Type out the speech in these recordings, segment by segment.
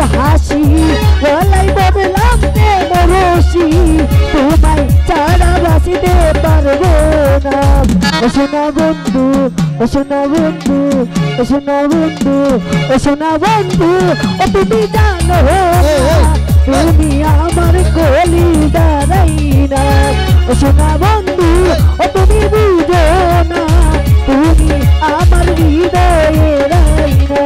হাসি গলায় বদলাম মরসি তোমায় ছাড়া বাঁচিতে পারবো না ও সোনা বন্ধু ও সোনা বন্ধু ও সোনা বন্ধু ও সোনা বন্ধু ও তুমি জানো তুমি আমার কলি দাঁড়াই না ও সোনা বন্ধু ও তুমি বুঝো না তুমি আমার হৃদয়ে রাই না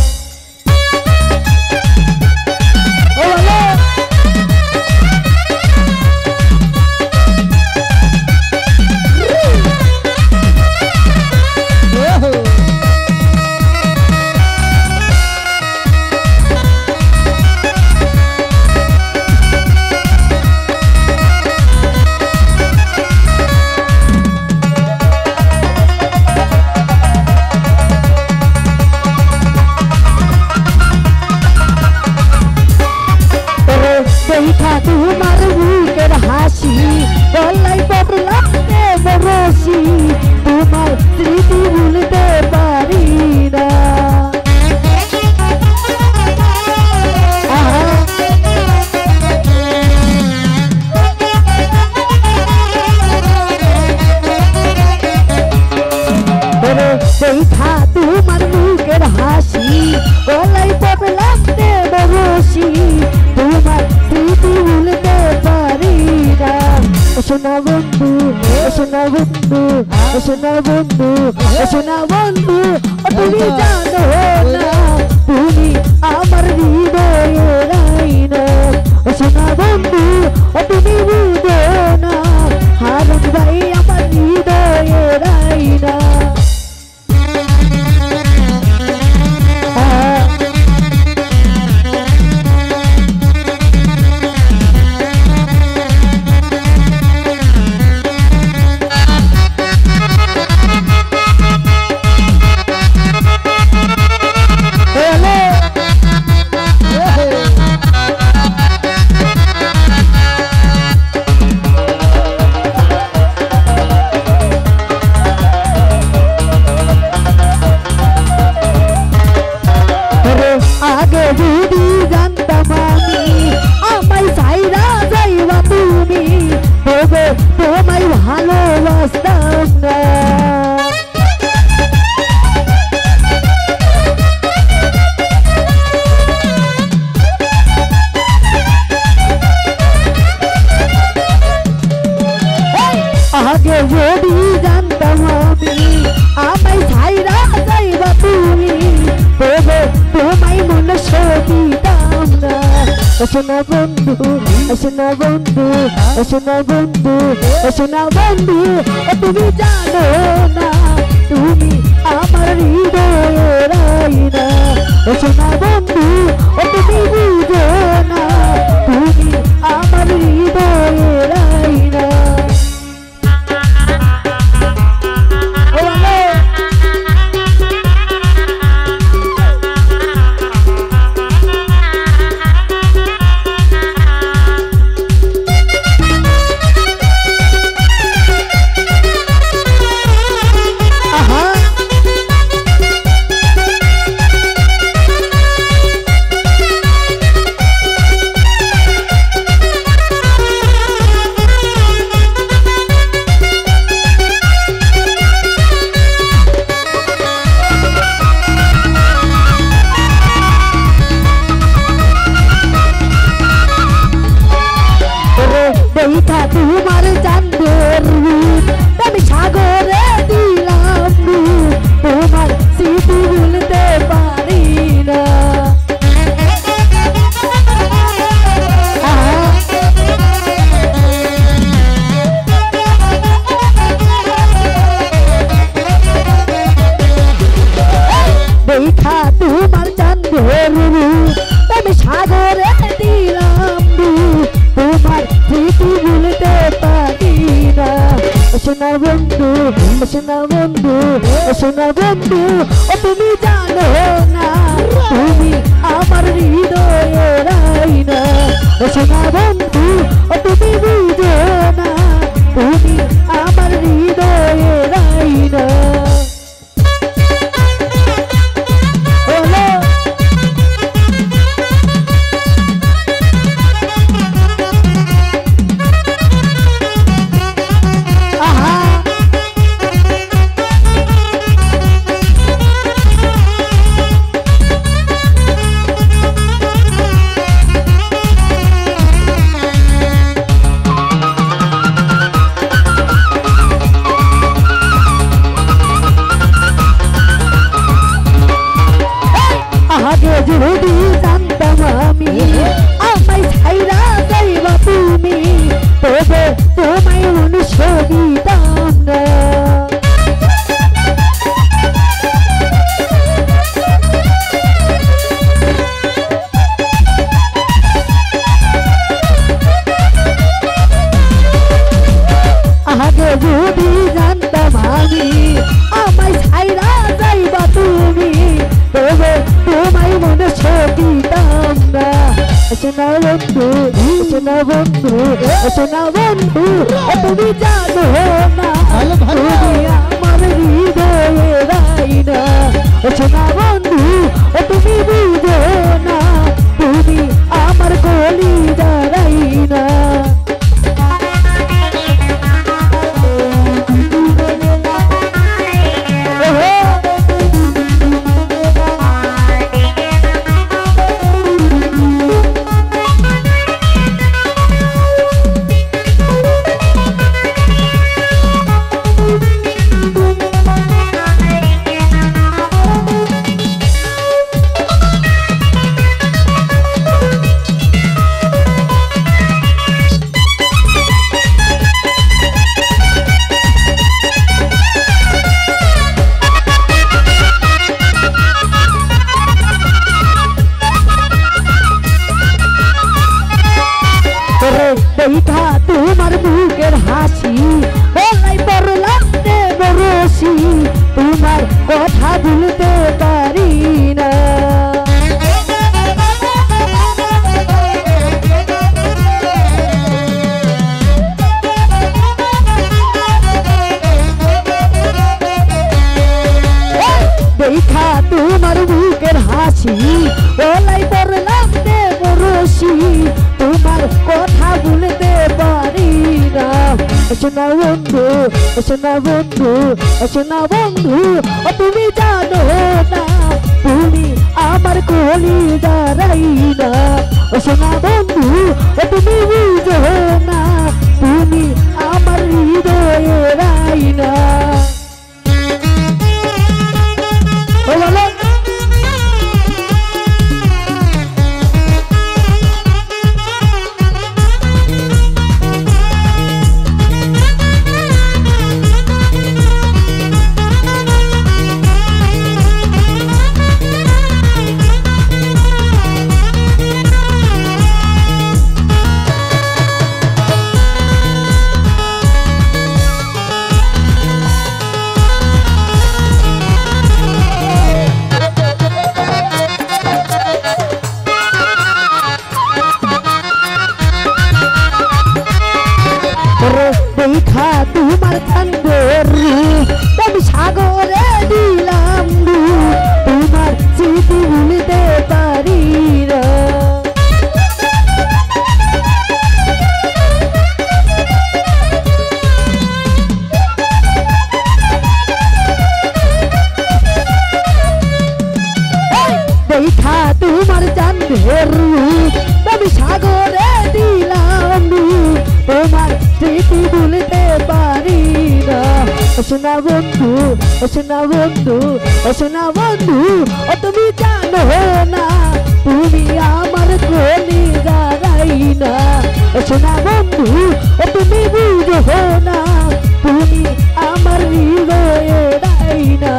দেখা তোমার বুকের হাসি গলায় বদলাম মরসি তোমার স্মৃতি ভুলতে পারি না দেখা তোমার বুকের হাসি গলায় বদলাম মরসি তোমার স্মৃতি ভুলতে পারি না ও সোনা বন্ধু ও সোনা বন্ধু ও সোনা বন্ধু ও সোনা বন্ধু ও তুমি জানো না তুমি আমার হৃদয়ে রাই না ও সোনা বন্ধু ও তুমি বুঝো না হারুন ভাই আমার হৃদয়ে রাই না আগে যদি জানতাম আমি আমায় সাইরা যাইবা তুমি তবে তোমায় ভালোবাসতাম না আগে যদি জানতাম আমি আমায় সাইরা যাইবা তুমি তবে তোমায় মনে দিতাম না ও সোনা বন্ধু ও সোনা বন্ধু ও সোনা বন্ধু ও সোনা বন্ধু ও তুমি জানো না তুমি আমার হৃদয়ে রাই না ও সোনা বন্ধু ও তুমি বুঝো না তুমি আমার হৃদয়ে রাই না দেখা তোমার চাঁদের রূপ আমি সাগরে দিলাম তোমার স্মৃতি ভুলতে পারি না দেখা তোমার চাঁদের রূপ আমি সাগরে দিলাম তোমার স্মৃতি ভুলতে পারি না ও সোনা বন্ধু ও সোনা বন্ধু ও সোনা বন্ধু ও তুমি জানো না তুমি আমার হৃদয়ে রাই না ও সোনা বন্ধু ও তুমি বুঝো না তুমি আমার হৃদয়ে রাই না যদি জানতাম আমি আমায় ছাইরা যাইবা তুমি তবে তোমায় মনুষ্য দিতাম না আগে যদি জানতাম আমি আমায় ছাইরা যাইবা তুমি তবে তোমায় মনুষ্য দিতাম না সোনা বন্ধু সোনা বন্ধু সোনা বন্ধু তুমি জানো না তুমি আমার হৃদয়ে রাইনা সোনা বন্ধু তুমি বুঝো না তুমি আমার কলিজা রাইনা দেখা তোমার বুকের হাসি বলাই পড়লাম বরসি তোমার কথা ভুলতে পারি না দেখা তোমার বুকের হাসি বলাই পড়লাম বরসি তোমার কথা ভুলতে পারি না সোনা বন্ধু সোনা বন্ধু সোনা বন্ধু তুমি জানো না তুমি আমার কলিজা রাইনা সোনা বন্ধু তুমি বুঝো না তুমি আমার হৃদয়ে রাইনা দেখা তোমার কান্দের আমি সাগরে দিলাম তোমার স্মৃতি ভুলতে পারি না দেখা তোমার কান্দের আমি সাগরে দিলাম তোমার স্মৃতি ভুলতে পারি না সোনা বন্ধু সোনা বন্ধু সোনা বন্ধু তুমি জানো না তুমি আমার কলিজা রাইনা সোনা বন্ধু তুমি বুঝো না তুমি আমার হৃদয়ে রাইনা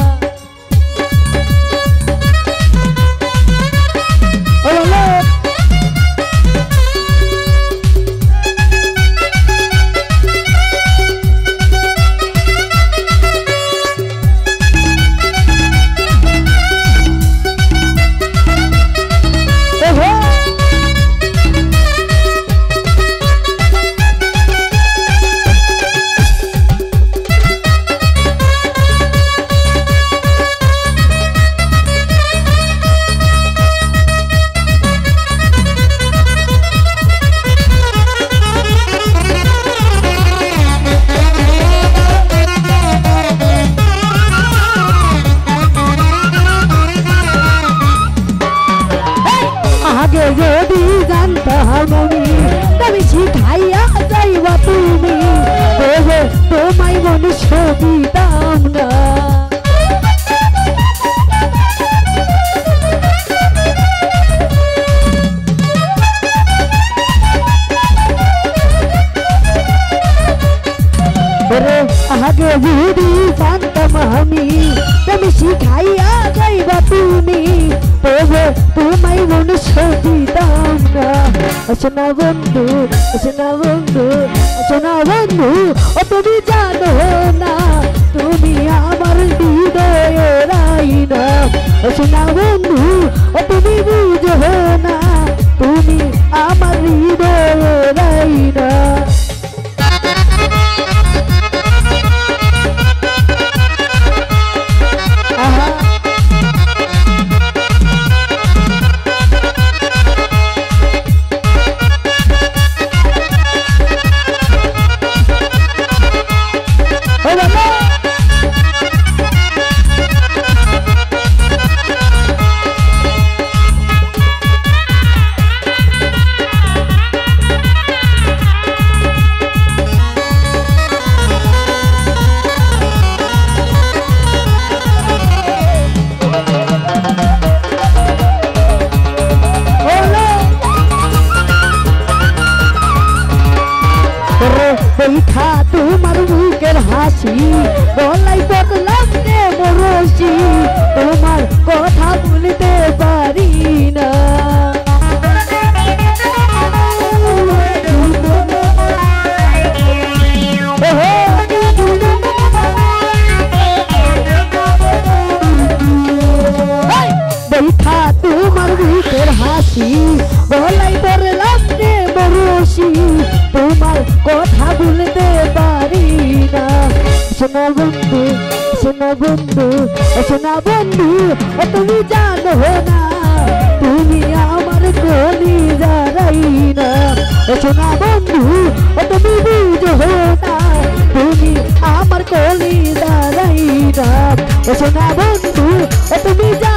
যদি জানতাম আমি তবে শিখাইয়া যাইবা তুমি তবে তোমায় মনুষ্য দিতাম না তবে তোমায় মনুষ্য দিতাম না। সোনা বন্ধু সোনা বন্ধু সোনা বন্ধু ও তুমি জানো না তুমি আমার হৃদয়ের আয়না। সোনা বন্ধু ও তুমি বুঝো না তুমি আমার হৃদয়ের আয়না। দেখা তোমার মুখের হাসি গলায় বদলাম রে মরসি তোমার কথা বলতে পারি না। দেখা তোমার মুখের হাসি গলায় বদলাম রে মরসি তোমার কথা বলতে পারি না। সোনা বন্ধু সোনা বন্ধু সোনা বন্ধু তুমি জানো না তুমি আমার কলিজার আয়না। সোনা বন্ধু তুমি বুঝো না তুমি আমার কলিজার আয়না। সোনা বন্ধু তুমি